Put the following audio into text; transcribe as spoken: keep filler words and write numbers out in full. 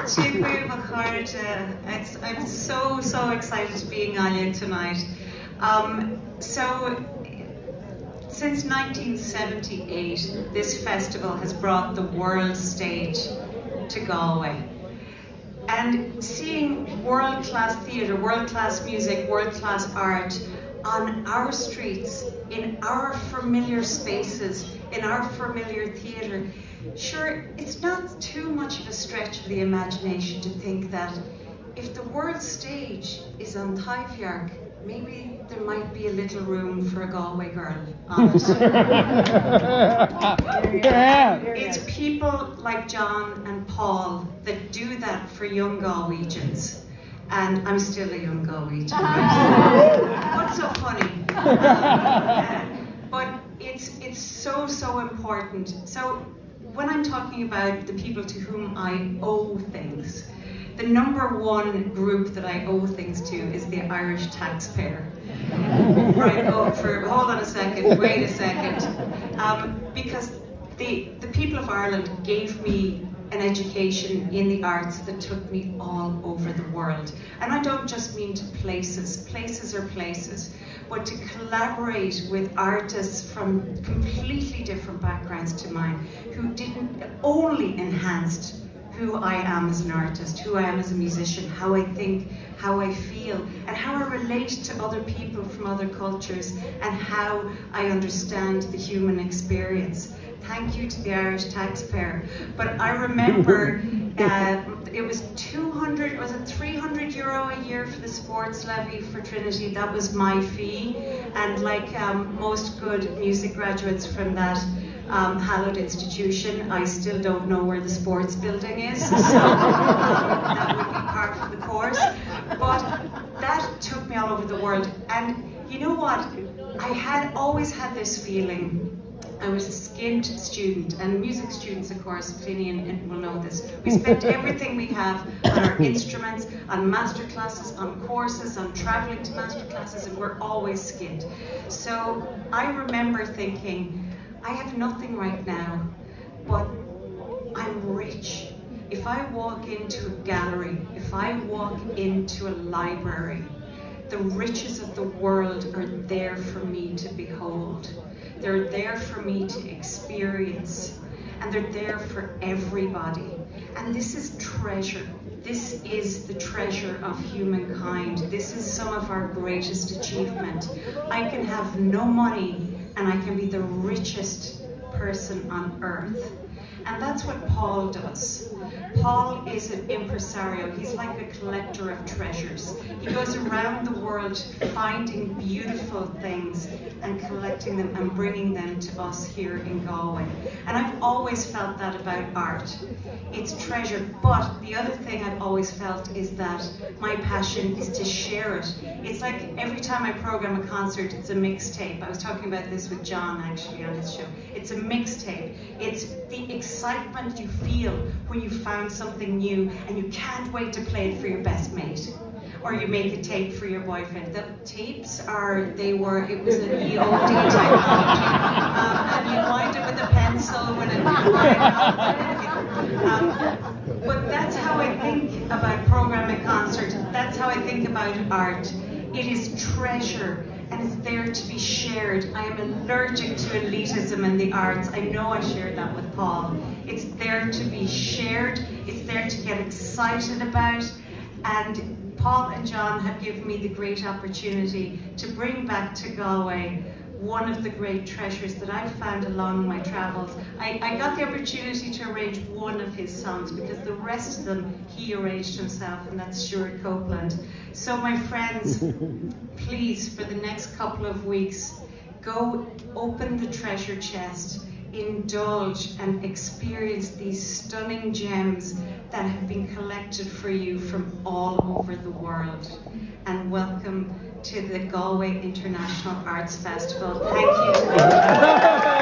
It's, I'm so, so excited to be in Galway tonight. Um, so, since nineteen seventy-eight, this festival has brought the world stage to Galway. And seeing world-class theatre, world-class music, world-class art on our streets, in our familiar spaces, in our familiar theatre, sure, it's not too much of a stretch of the imagination to think that if the world stage is on Eímear, maybe there might be a little room for a Galway girl on it. Yeah. It's people like John and Paul that do that for young Galwegians. And I'm still a young Galwegian. Right? What's so funny? Um, uh, but it's, it's so, so important. So when I'm talking about the people to whom I owe things, the number one group that I owe things to is the Irish taxpayer. Right, oh, for, hold on a second, wait a second. Um, because the, the people of Ireland gave me an education in the arts that took me all over the world. And I don't just mean to places, places are places, but to collaborate with artists from completely different backgrounds to mine, who didn't only enhanced who I am as an artist, who I am as a musician, how I think, how I feel, and how I relate to other people from other cultures, and how I understand the human experience. Thank you to the Irish taxpayer. But I remember uh, it was two hundred, was it three hundred euro a year for the sports levy for Trinity? That was my fee. And like um, most good music graduates from that Um, hallowed institution, I still don't know where the sports building is, so um, that would be part of the course. But that took me all over the world. And you know what? I had always had this feeling. I was a skint student, and music students, of course, Finian will know this. We spent everything we have on our instruments, on master classes, on courses, on traveling to master classes, and we're always skint. So I remember thinking, I have nothing right now, but I'm rich. If I walk into a gallery, if I walk into a library, the riches of the world are there for me to behold. They're there for me to experience, and they're there for everybody. And this is treasure. This is the treasure of humankind. This is some of our greatest achievement. I can have no money, and I can be the richest person on earth. And that's what Paul does. Paul is an impresario. He's like a collector of treasures. He goes around the world finding beautiful things and collecting them and bringing them to us here in Galway. And I've always felt that about art. It's treasure. But the other thing I've always felt is that my passion is to share it. It's like every time I program a concert, it's a mixtape. I was talking about this with John actually on his show. It's a mixtape. It's the excitement you feel when you found something new and you can't wait to play it for your best mate. Or you make a tape for your boyfriend. The tapes are, they were, it was an E O D type um, and you wind it with a pencil when it um, but that's how I think about programming concert. That's how I think about art. It is treasure, and it's there to be shared. I am allergic to elitism in the arts. I know I shared that with Paul. It's there to be shared. It's there to get excited about. And Paul and John have given me the great opportunity to bring back to Galway one of the great treasures that I've found along my travels. I, I got the opportunity to arrange one of his songs because the rest of them he arranged himself, and that's Stuart Copeland. So my friends, please, for the next couple of weeks, go open the treasure chest, indulge and experience these stunning gems that have been collected for you from all over the world. And welcome to the Galway International Arts Festival. Thank you.